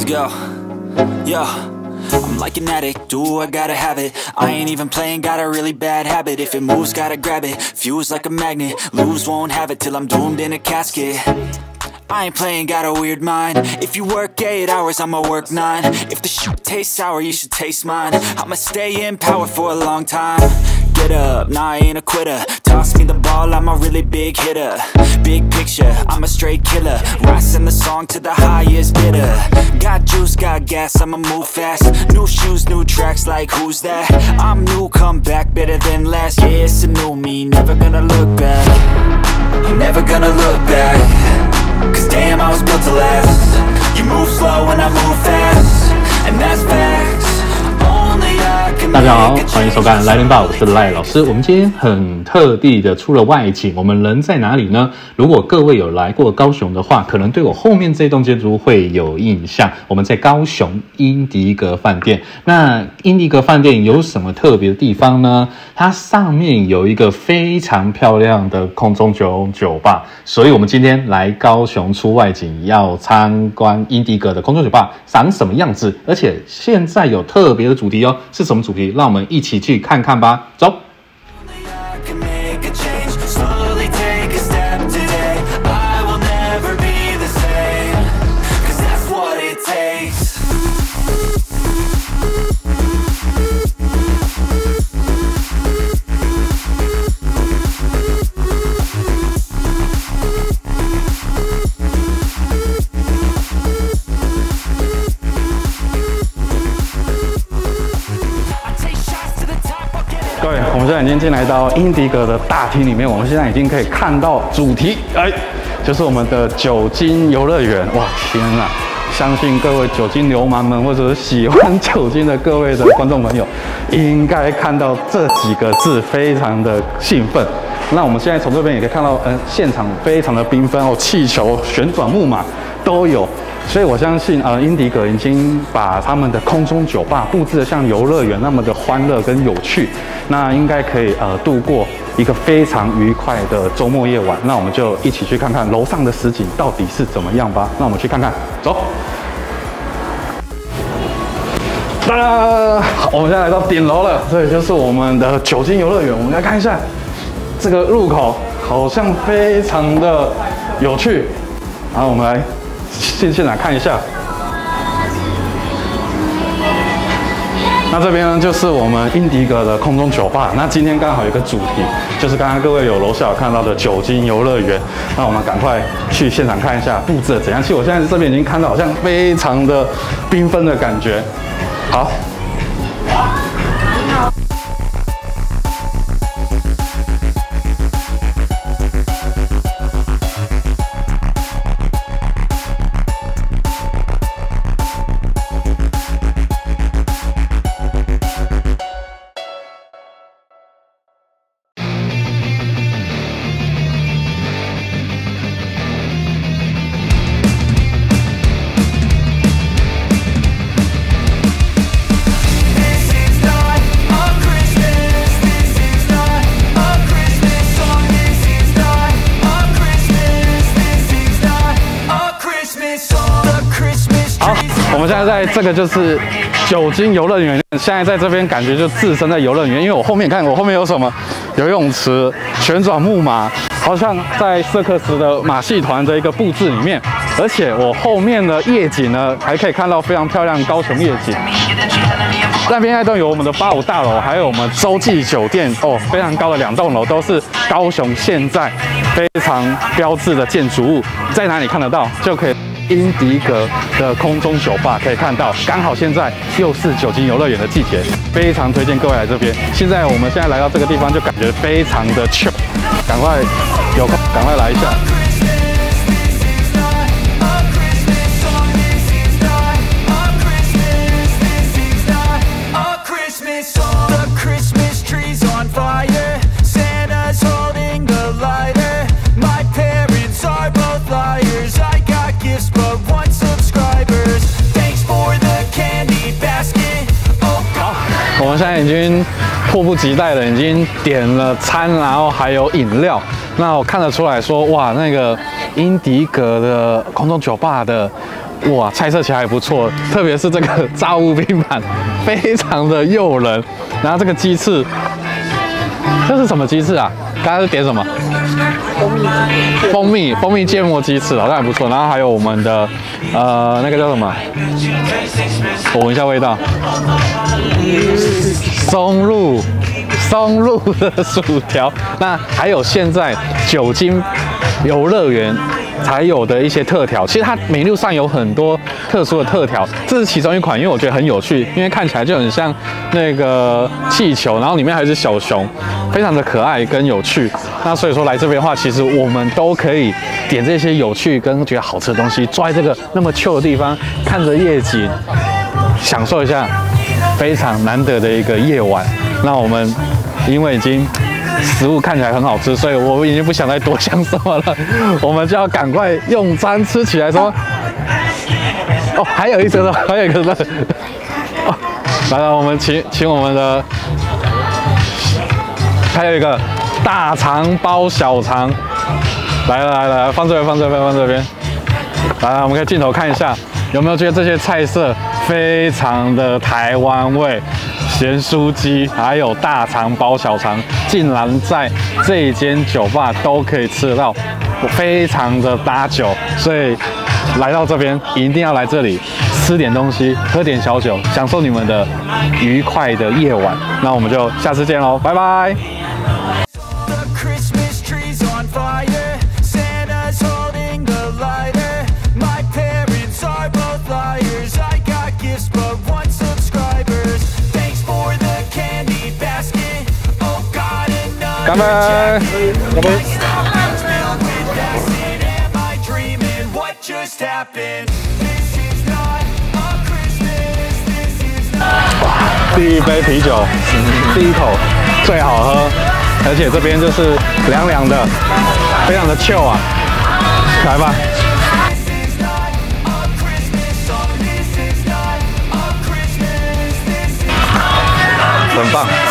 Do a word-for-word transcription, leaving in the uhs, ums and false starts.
Let's go. Yo. I'm like an addict, do I gotta have it. I ain't even playing, got a really bad habit. If it moves, gotta grab it, fuse like a magnet. Lose, won't have it till I'm doomed in a casket. I ain't playing, got a weird mind. If you work eight hours, I'ma work nine. If the shit tastes sour, you should taste mine. I'ma stay in power for a long time. Get up, nah, I ain't a quitter. Toss me the ball, I'm a really big hitter. Big picture, I'm a straight killer. Rising the song to the highest bidder. Got juice, got gas, I'ma move fast. New shoes, new tracks, like who's that? I'm new, come back, better than last. Yeah, it's a new me, never gonna look back. Never gonna look back. Cause damn, I was built to last. You move slow and I move fast. And that's facts. 大家好，欢迎收看来电吧，我是赖老师。我们今天很特地的出了外景，我们人在哪里呢？如果各位有来过高雄的话，可能对我后面这栋建筑物会有印象。我们在高雄英迪格饭店。那英迪格饭店有什么特别的地方呢？它上面有一个非常漂亮的空中酒酒吧，所以我们今天来高雄出外景，要参观英迪格的空中酒吧长什么样子，而且现在有特别的主题哦，是什么主题？让我们一起去看看吧，走。各位，我们现在已经进来到英迪格的大厅里面，我们现在已经可以看到主题，哎，就是我们的酒精游乐园。哇，天啊！相信各位酒精流氓们，或者是喜欢酒精的各位的观众朋友，应该看到这几个字，非常的兴奋。那我们现在从这边也可以看到，嗯，现场非常的缤纷哦，气球、旋转木马都有。所以我相信，呃，英迪格已经把他们的空中酒吧布置得像游乐园那么的欢乐跟有趣，那应该可以呃度过一个非常愉快的周末夜晚。那我们就一起去看看楼上的实景到底是怎么样吧。那我们去看看，走。当然，我们现在来到顶楼了，这里就是我们的酒精游乐园。我们来看一下这个入口，好像非常的有趣。然后我们来进现场看一下。那这边呢，就是我们英迪格的空中酒吧。那今天刚好有一个主题，就是刚刚各位有楼下有看到的酒精游乐园。那我们赶快去现场看一下布置的怎样。其实我现在这边已经看到，好像非常的缤纷的感觉。好。我们现在在这个就是酒精游乐园，现在在这边感觉就置身在游乐园，因为我后面看我后面有什么游泳池、旋转木马，好像在瑟克斯的马戏团的一个布置里面。而且我后面的夜景呢，还可以看到非常漂亮的高雄夜景。那边那栋有我们的八五大楼，还有我们洲际酒店哦，非常高的两栋楼都是高雄现在非常标志的建筑物，在哪里看得到就可以。英迪格的空中酒吧可以看到，刚好现在又是酒精游乐园的季节，非常推荐各位来这边。现在我们现在来到这个地方，就感觉非常的 chill， 赶快有空赶快来一下。我们现在已经迫不及待的已经点了餐，然后还有饮料。那我看得出来说，哇，那个英迪格的空中酒吧的哇，菜色起来还不错，特别是这个炸物拼盘，非常的诱人。然后这个鸡翅，这是什么鸡翅啊？刚刚是点什么？蜂蜜蜂蜜芥末鸡翅，好像还不错。然后还有我们的呃那个叫什么？我闻一下味道，松露。 松露的薯条，那还有现在酒精游乐园才有的一些特调，其实它美露上有很多特殊的特调，这是其中一款，因为我觉得很有趣，因为看起来就很像那个气球，然后里面还是小熊，非常的可爱跟有趣。那所以说来这边的话，其实我们都可以点这些有趣跟觉得好吃的东西，坐在这个那么 chill 的地方，看着夜景，享受一下非常难得的一个夜晚。那我们。 因为已经食物看起来很好吃，所以我已经不想再多想什么了，我们就要赶快用餐吃起来。什么？哦，还有一个呢，还有一个呢。哦，来了，我们请请我们的，还有一个大肠包小肠，来了来了，放这边放这边放这边。来，我们可以镜头看一下，有没有觉得这些菜色非常的台湾味？ 咸酥鸡还有大肠包小肠，竟然在这一间酒吧都可以吃得到，非常的搭酒，所以来到这边一定要来这里吃点东西，喝点小酒，享受你们的愉快的夜晚。那我们就下次见喽，拜拜。 干杯！干杯！第一杯啤酒，第一口最好喝，而且这边就是凉凉的，非常的 chill 啊！来吧，很棒。